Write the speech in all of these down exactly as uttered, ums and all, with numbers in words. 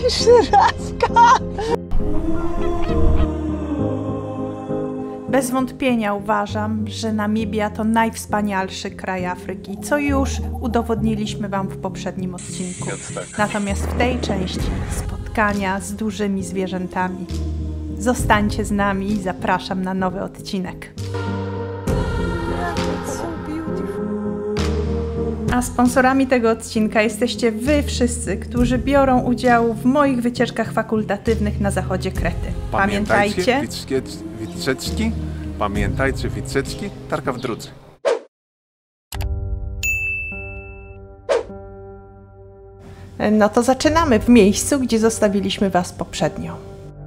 Żyrafka! Bez wątpienia uważam, że Namibia to najwspanialszy kraj Afryki, co już udowodniliśmy Wam w poprzednim odcinku. Natomiast w tej części spotkania z dużymi zwierzętami. Zostańcie z nami i zapraszam na nowy odcinek. A sponsorami tego odcinka jesteście Wy wszyscy, którzy biorą udział w moich wycieczkach fakultatywnych na zachodzie Krety. Pamiętajcie, wycieczki, pamiętajcie wycieczki, tarka w drodze. No to zaczynamy w miejscu, gdzie zostawiliśmy Was poprzednio.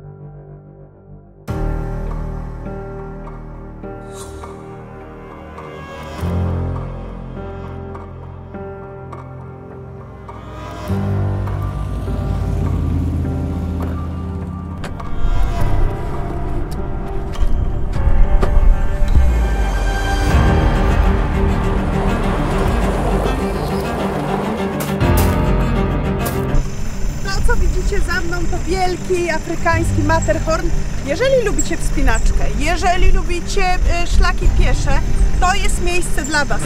Co widzicie za mną, to wielki afrykański Matterhorn. Jeżeli lubicie wspinaczkę, jeżeli lubicie szlaki piesze, to jest miejsce dla Was.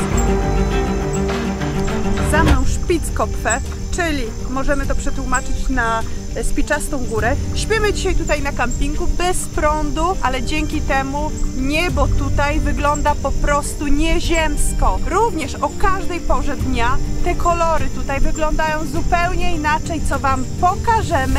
Za mną Spitzkopfe, czyli możemy to przetłumaczyć na spiczastą górę. Śpimy dzisiaj tutaj na kampingu bez prądu, ale dzięki temu niebo tutaj wygląda po prostu nieziemsko. Również o każdej porze dnia te kolory tutaj wyglądają zupełnie inaczej, co Wam pokażemy.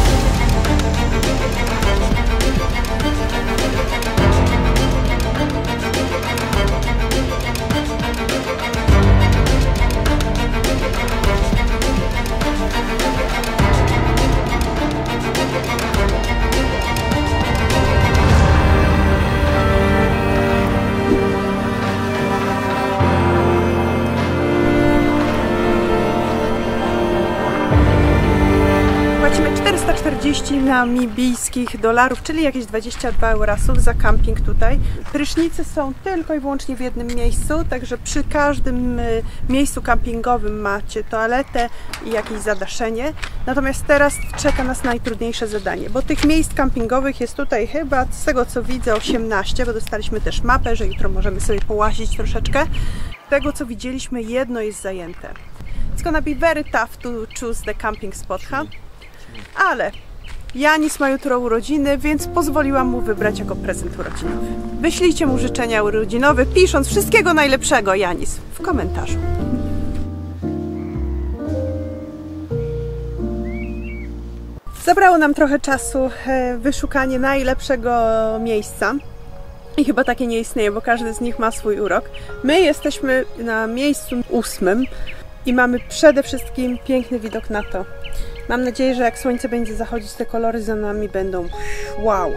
czterysta czterdzieści namibijskich dolarów, czyli jakieś dwadzieścia dwa eurasów za camping tutaj. Prysznice są tylko i wyłącznie w jednym miejscu, także przy każdym miejscu kampingowym macie toaletę i jakieś zadaszenie. Natomiast teraz czeka nas najtrudniejsze zadanie, bo tych miejsc kampingowych jest tutaj chyba, z tego co widzę, osiemnaście, bo dostaliśmy też mapę, że jutro możemy sobie połazić troszeczkę. Z tego co widzieliśmy, jedno jest zajęte. It's gonna be very tough to choose the camping spot, huh? Ale Janis ma jutro urodziny, więc pozwoliłam mu wybrać jako prezent urodzinowy. Wyślijcie mu życzenia urodzinowe, pisząc wszystkiego najlepszego, Janis, w komentarzu. Zabrało nam trochę czasu wyszukanie najlepszego miejsca. I chyba takie nie istnieje, bo każdy z nich ma swój urok. My jesteśmy na miejscu ósmym i mamy przede wszystkim piękny widok na to. Mam nadzieję, że jak słońce będzie zachodzić, te kolory za nami będą wow!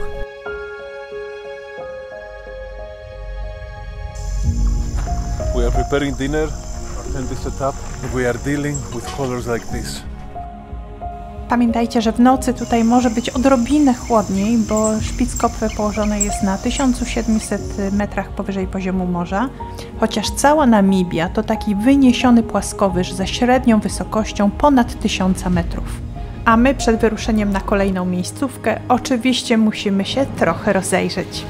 We are preparing dinner and this setup. We are dealing with colors like this. Pamiętajcie, że w nocy tutaj może być odrobinę chłodniej, bo Spitzkopfe położone jest na tysiącu siedmiuset metrach powyżej poziomu morza, chociaż cała Namibia to taki wyniesiony płaskowyż ze średnią wysokością ponad tysiąc metrów. A my przed wyruszeniem na kolejną miejscówkę oczywiście musimy się trochę rozejrzeć.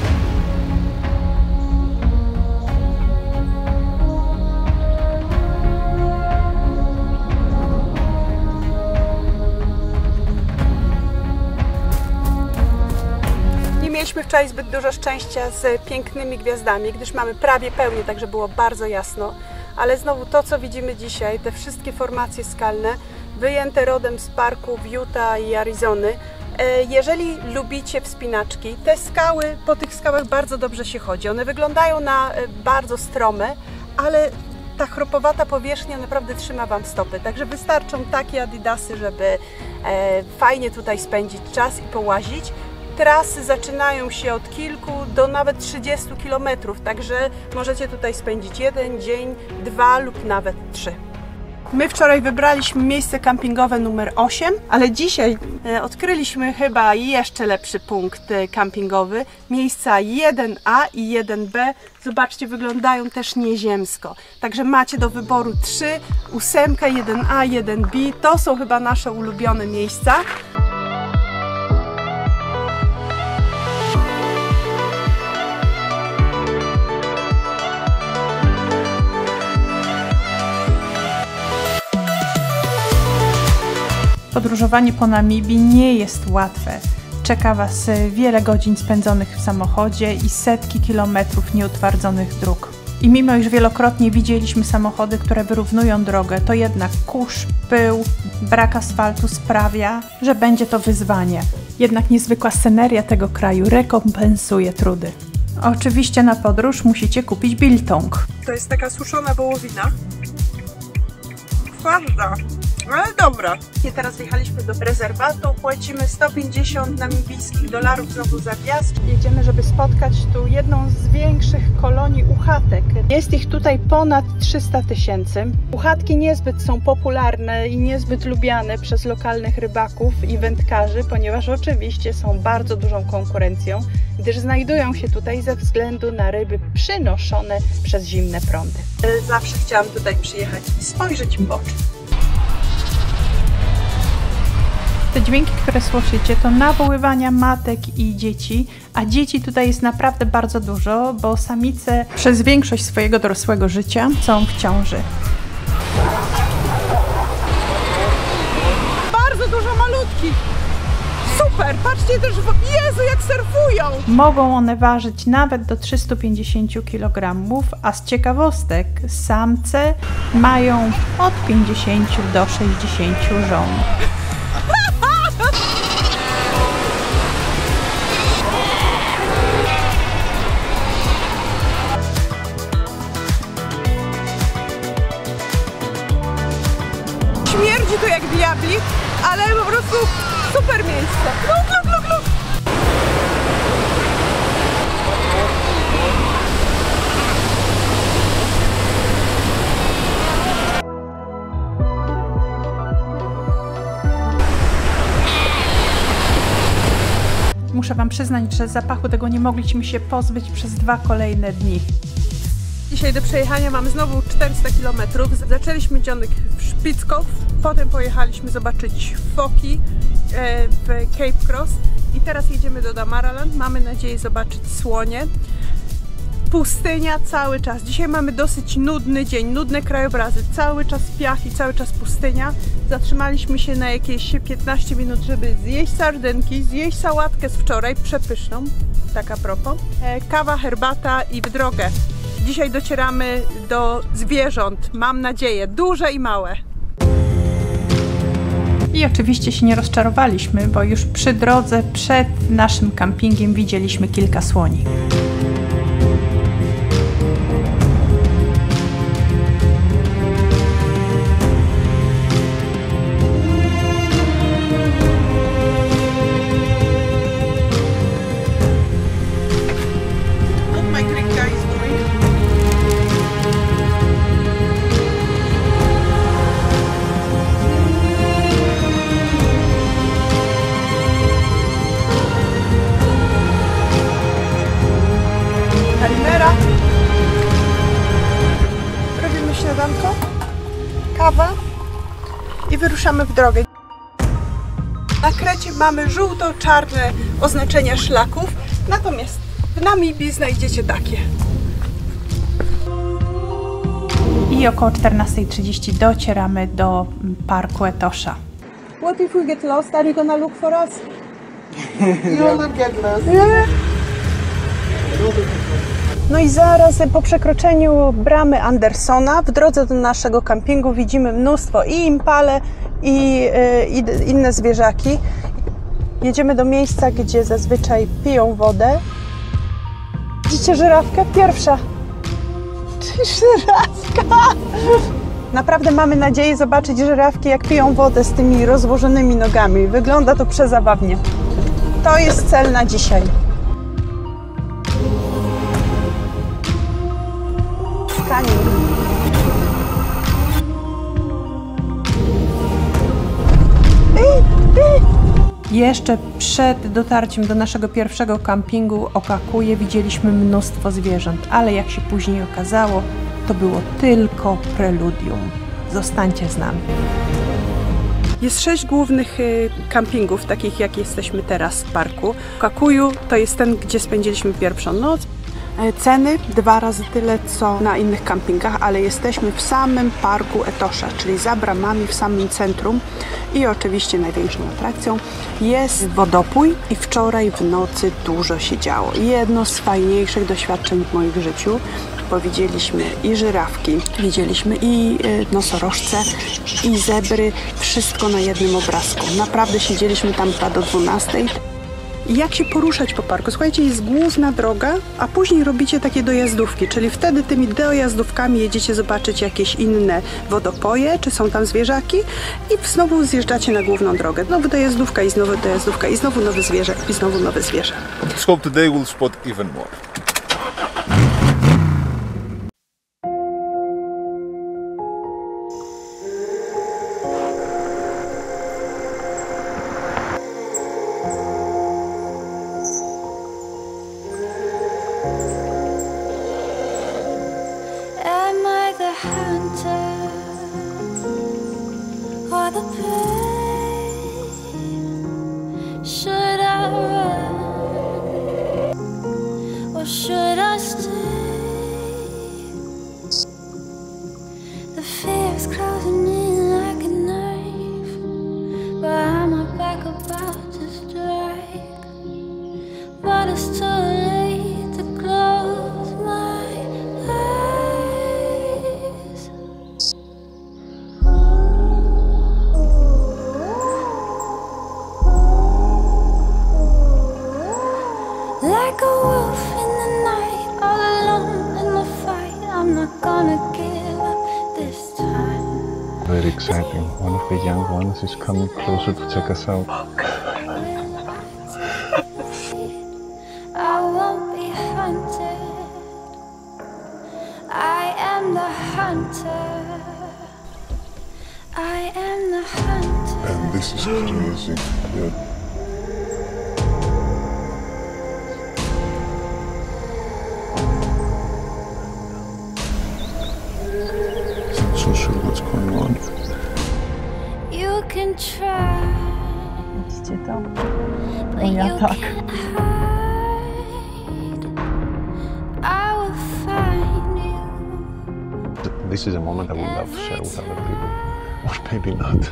Mieliśmy wczoraj zbyt dużo szczęścia z pięknymi gwiazdami, gdyż mamy prawie pełnię, także było bardzo jasno. Ale znowu to, co widzimy dzisiaj, te wszystkie formacje skalne, wyjęte rodem z parków Utah i Arizony. Jeżeli lubicie wspinaczki, te skały, po tych skałach bardzo dobrze się chodzi. One wyglądają na bardzo strome, ale ta chropowata powierzchnia naprawdę trzyma Wam stopy. Także wystarczą takie adidasy, żeby fajnie tutaj spędzić czas i połazić. Trasy zaczynają się od kilku do nawet trzydziestu kilometrów, także możecie tutaj spędzić jeden dzień, dwa lub nawet trzy. My wczoraj wybraliśmy miejsce kampingowe numer osiem, ale dzisiaj e, odkryliśmy chyba jeszcze lepszy punkt e, kampingowy. Miejsca jeden A i jeden B, zobaczcie, wyglądają też nieziemsko. Także macie do wyboru trzy, ósemka, jeden A, jeden B. To są chyba nasze ulubione miejsca. Podróżowanie po Namibii nie jest łatwe. Czeka Was wiele godzin spędzonych w samochodzie i setki kilometrów nieutwardzonych dróg. I mimo iż wielokrotnie widzieliśmy samochody, które wyrównują drogę, to jednak kurz, pył, brak asfaltu sprawia, że będzie to wyzwanie. Jednak niezwykła sceneria tego kraju rekompensuje trudy. Oczywiście na podróż musicie kupić biltong. To jest taka suszona wołowina. Twarda, ale dobra. I teraz wjechaliśmy do rezerwatu, płacimy sto pięćdziesiąt namibijskich dolarów znowu za wjazd. Jedziemy, żeby spotkać tu jedną z większych kolonii uchatek. Jest ich tutaj ponad trzysta tysięcy. Uchatki niezbyt są popularne i niezbyt lubiane przez lokalnych rybaków i wędkarzy, ponieważ oczywiście są bardzo dużą konkurencją, gdyż znajdują się tutaj ze względu na ryby przynoszone przez zimne prądy. Zawsze chciałam tutaj przyjechać i spojrzeć w oczy. Te dźwięki, które słyszycie, to nawoływania matek i dzieci, a dzieci tutaj jest naprawdę bardzo dużo, bo samice przez większość swojego dorosłego życia są w ciąży. Bardzo dużo malutkich! Super! Patrzcie też, Jezu, jak surfują! Mogą one ważyć nawet do trzystu pięćdziesięciu kilogramów, a z ciekawostek samce mają od pięćdziesięciu do sześćdziesięciu żon. Śmierdzi tu jak diabli, ale po prostu super miejsce. Luk, luk, luk, luk. Muszę Wam przyznać, że zapachu tego nie mogliśmy się pozbyć przez dwa kolejne dni. Dzisiaj do przejechania mamy znowu czterysta kilometrów. Zaczęliśmy dzionek w Spitzkopf, potem pojechaliśmy zobaczyć foki w Cape Cross i teraz jedziemy do Damaraland. Mamy nadzieję zobaczyć słonie. Pustynia cały czas. Dzisiaj mamy dosyć nudny dzień, nudne krajobrazy. Cały czas piach i cały czas pustynia. Zatrzymaliśmy się na jakieś piętnaście minut, żeby zjeść sardynki, zjeść sałatkę z wczoraj, przepyszną, tak a propos. Kawa, herbata i w drogę. Dzisiaj docieramy do zwierząt, mam nadzieję, duże i małe. I oczywiście się nie rozczarowaliśmy, bo już przy drodze przed naszym kampingiem widzieliśmy kilka słoni. Robimy śniadanko, kawa i wyruszamy w drogę. Na Krecie mamy żółto-czarne oznaczenia szlaków, natomiast w Namibii znajdziecie takie. I około czternastej trzydzieści docieramy do parku Etosha. What if we get lost? Are you gonna look for us? You will not get lost. Yeah. No i zaraz po przekroczeniu bramy Andersona w drodze do naszego kampingu widzimy mnóstwo i impale, i, i inne zwierzaki. Jedziemy do miejsca, gdzie zazwyczaj piją wodę. Widzicie żyrawkę? Pierwsza. Żyrawka! Naprawdę mamy nadzieję zobaczyć żyrawki, jak piją wodę z tymi rozłożonymi nogami. Wygląda to przezabawnie. To jest cel na dzisiaj. Jeszcze przed dotarciem do naszego pierwszego kampingu Okakuje widzieliśmy mnóstwo zwierząt, ale jak się później okazało, to było tylko preludium. Zostańcie z nami. Jest sześć głównych y, kampingów, takich jak jesteśmy teraz w parku. Okakuju to jest ten, gdzie spędziliśmy pierwszą noc. E, Ceny dwa razy tyle, co na innych kampingach, ale jesteśmy w samym parku Etosha, czyli za bramami w samym centrum. I oczywiście największą atrakcją jest wodopój i wczoraj w nocy dużo się działo. Jedno z fajniejszych doświadczeń w moim życiu, bo widzieliśmy i żyrawki, widzieliśmy i nosorożce, i zebry, wszystko na jednym obrazku. Naprawdę siedzieliśmy tam chyba do dwunastej. I jak się poruszać po parku? Słuchajcie, jest główna droga, a później robicie takie dojazdówki, czyli wtedy tymi dojazdówkami jedziecie zobaczyć jakieś inne wodopoje, czy są tam zwierzaki i znowu zjeżdżacie na główną drogę. Znowu dojazdówka i znowu dojazdówka i znowu nowe zwierzę i znowu nowe zwierzę. Let's hope today we'll spot even more. Should I stay? The fear is closing in like a knife, but I'm back about to strike. But it's too late to close my eyes. Like a wolf in the night, all alone in the fight. I'm not gonna give up this time. Very exciting. One of the young ones is coming closer to check us out. I won't be hunted. I am the hunter. I am the hunter. And this is crazy. Yeah. So sure what's going on. You can try, Widzicie to? but O, ja you tak. can't hide. I will find you. This is a moment I would love to share with other people. Or maybe not.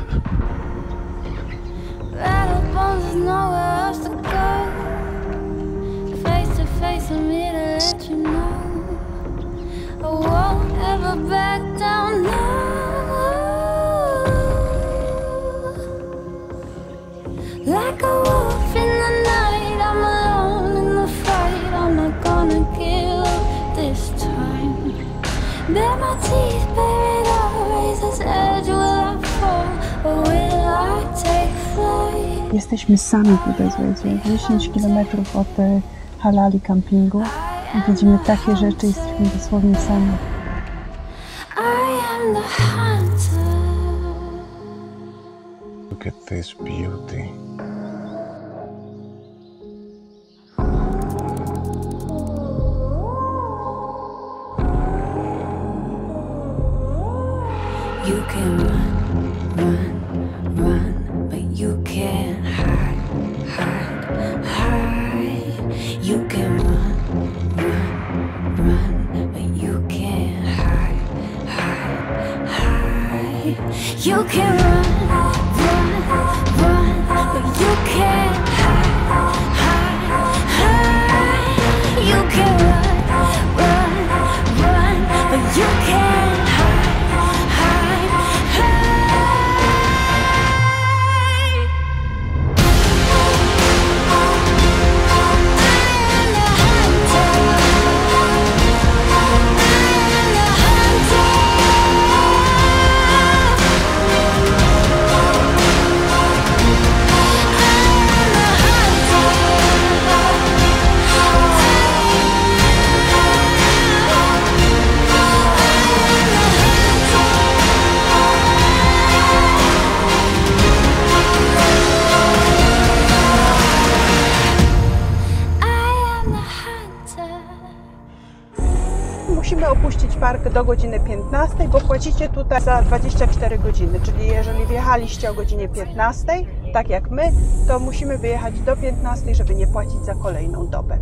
Battle bones, there's nowhere else to go. Face to face, I'm here to let you know I won't ever back down, no. Like a wolf in the night, I'm alone in the fight. I'm not gonna give up this time. Bare my teeth, bare it all, razor's edge. Will I fall or will I take flight? Jesteśmy sami tutaj, słuchajcie, dziesięć kilometrów od e, Halali campingu i widzimy takie rzeczy, jesteśmy dosłownie sami. I am the hunter. Look at this beauty. You can run, run, run, but you can't hide, hide, hide. You can run, run, run, but you can't hide, hide, hide. You can run, run, run, but you can't hide, hide, hide. You can run, run, run, but you can't hide. park do godziny piętnastej, bo płacicie tutaj za dwadzieścia cztery godziny, czyli jeżeli wjechaliście o godzinie piętnastej, tak jak my, to musimy wyjechać do piętnastej, żeby nie płacić za kolejną dobę.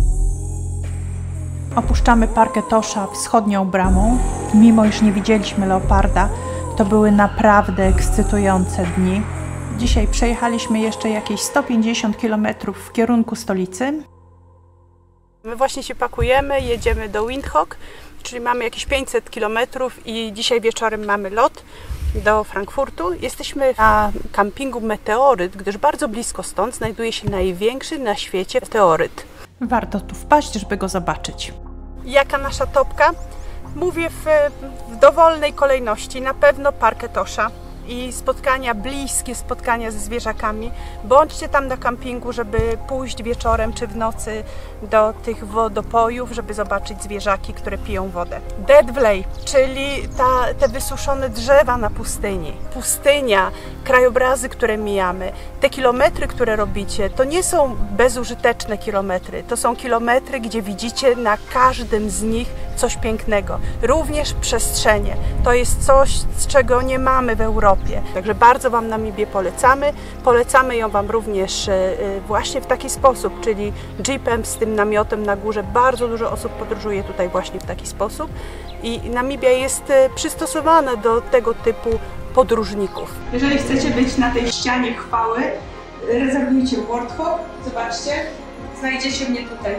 Opuszczamy Park Etosha wschodnią bramą. Mimo iż nie widzieliśmy leoparda, to były naprawdę ekscytujące dni. Dzisiaj przejechaliśmy jeszcze jakieś sto pięćdziesiąt kilometrów w kierunku stolicy. My właśnie się pakujemy, jedziemy do Windhoek, czyli mamy jakieś pięćset kilometrów i dzisiaj wieczorem mamy lot do Frankfurtu. Jesteśmy na kampingu Meteoryt, gdyż bardzo blisko stąd znajduje się największy na świecie meteoryt. Warto tu wpaść, żeby go zobaczyć. Jaka nasza topka? Mówię w, w dowolnej kolejności. Na pewno Park Etosha i spotkania, bliskie spotkania ze zwierzakami. Bądźcie tam na kampingu, żeby pójść wieczorem czy w nocy do tych wodopojów, żeby zobaczyć zwierzaki, które piją wodę. Dead Valley, czyli ta, te wysuszone drzewa na pustyni. Pustynia, krajobrazy, które mijamy, te kilometry, które robicie, to nie są bezużyteczne kilometry. To są kilometry, gdzie widzicie na każdym z nich coś pięknego. Również przestrzenie. To jest coś, z czego nie mamy w Europie. Także bardzo Wam Namibię polecamy. Polecamy ją Wam również właśnie w taki sposób, czyli jeepem z tym namiotem na górze. Bardzo dużo osób podróżuje tutaj właśnie w taki sposób i Namibia jest przystosowana do tego typu podróżników. Jeżeli chcecie być na tej ścianie chwały, rezerwujcie Warthog. Zobaczcie, znajdziecie mnie tutaj.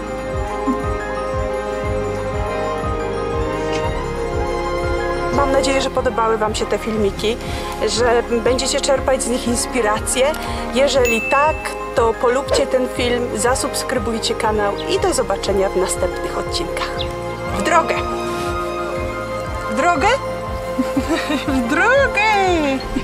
Mam nadzieję, że podobały Wam się te filmiki, że będziecie czerpać z nich inspirację. Jeżeli tak, to polubcie ten film, zasubskrybujcie kanał i do zobaczenia w następnych odcinkach. W drogę! W drogę? W drogę!